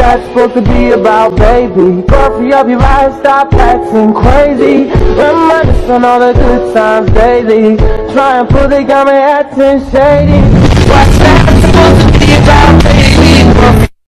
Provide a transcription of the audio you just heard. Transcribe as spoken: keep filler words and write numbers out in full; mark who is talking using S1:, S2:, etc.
S1: that's supposed to be about, baby? But free up your life, stop acting crazy. Reminisce on all the good times daily. Try and prove they got me acting shady.